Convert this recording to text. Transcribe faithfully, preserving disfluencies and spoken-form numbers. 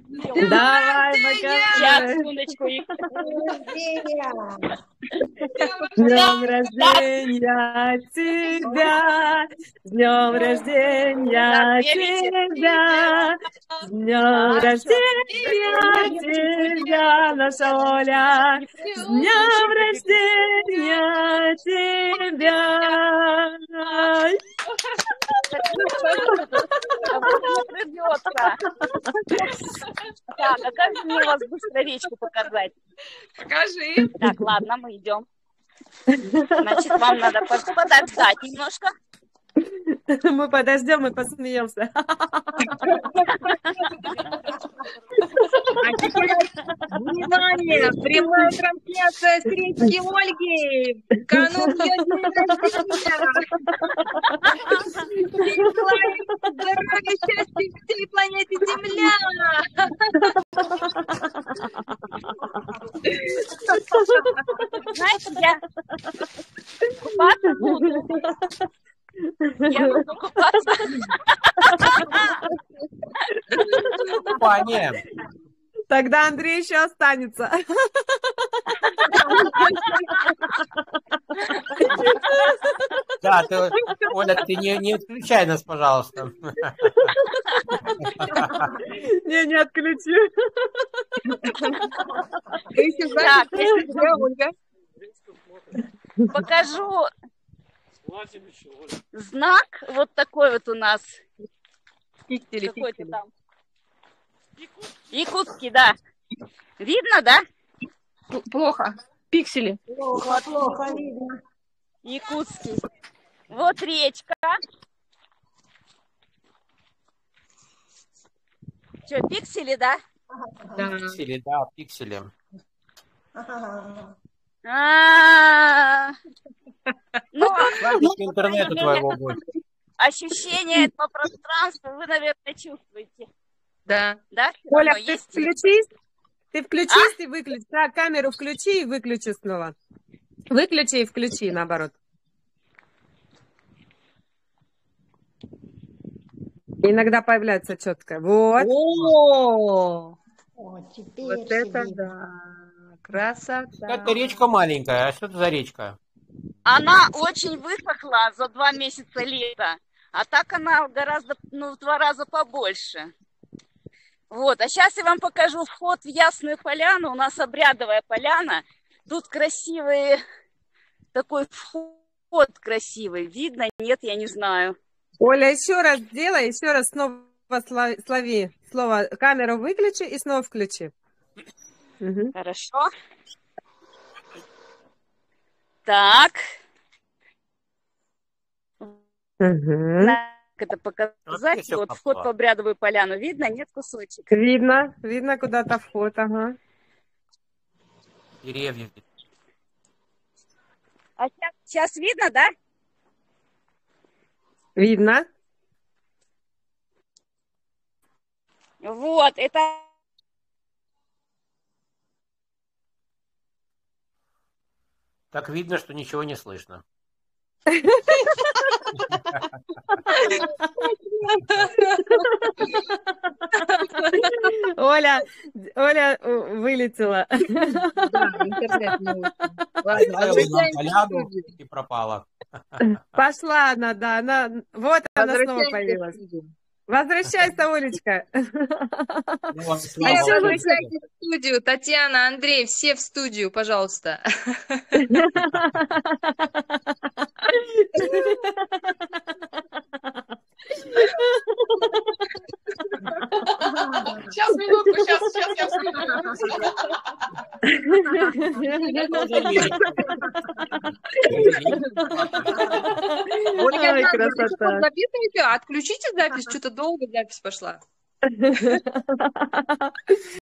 Давай, Сейчас, покажи. секундочку. С днем рождения тебя, с днем рождения тебя, с днем Так, всё. рождения тебя, наша Оля, с днем рождения тебя. А вот не придется. Так, а как же мне вас быстро речку показать? Покажи. Так, ладно, мы идем. Значит, вам надо под- подождать немножко. Мы подождем и посмеемся. А теперь, внимание, прямая трансляция с речки Ольги. Канун ее день рождения. Всем желаю здоровья, счастья всей планете Земля. Знаете, я купаться буду. Я буду купаться. Купание. Тогда Андрей еще останется. Да, ты, Оля, ты не, не отключай нас, пожалуйста. Не, не отключи. Так, я покажу знак. Вот такой вот у нас. Пиксели, Какой-то пиксели. там. Якутский, да. Видно, да? Плохо. Пиксели. Плохо, плохо видно. Якутский. Вот речка. Что, пиксели, да? Да. Пиксели, да, пиксели. А, ну, Славик интернета твоего будет. ощущение этого пространства вы, наверное, чувствуете. Да. Да? Оля, Оно ты есть? включись. Ты включись и выключи. Да, камеру включи и выключи снова. Выключи и включи, наоборот. Иногда появляется четко. Вот. О, О, теперь вот это видно. да. Красота. Это речка маленькая, а что это за речка? Она очень высохла за два месяца лета, а так она гораздо, ну, в два раза побольше. Вот, а сейчас я вам покажу вход в Ясную Поляну. У нас обрядовая поляна. Тут красивый такой вход красивый. Видно? Нет, я не знаю. Оля, еще раз сделай, еще раз снова сло- слови. Слово камеру выключи и снова включи. Мгм. Хорошо. Так. Мгм. Как это Вот показать? всё Вот пошло. вход в обрядовую поляну. Видно? Нет, кусочек. Видно, видно куда-то вход, ага. Деревья. А сейчас, сейчас видно, да? Видно. Вот, это... Так видно, что ничего не слышно. Оля, Оля э, вылетела. Да, интернет не очень. Ладно, Оставила нам возвращаемся в поляну студию. и пропала. Пошла она, да, она, вот она снова Возвращаемся в появилась. студию. Возвращайся, Олечка. Ну, вот, Все слава еще богу. возвращайтесь в студию. Татьяна, Андрей, все в студию, пожалуйста. Сейчас, минутку, сейчас, сейчас я вскрою. Я тоже верю. Ольга Ой, Ивановна, вы что, красота. записываете? Отключите запись, что-то долго запись пошла.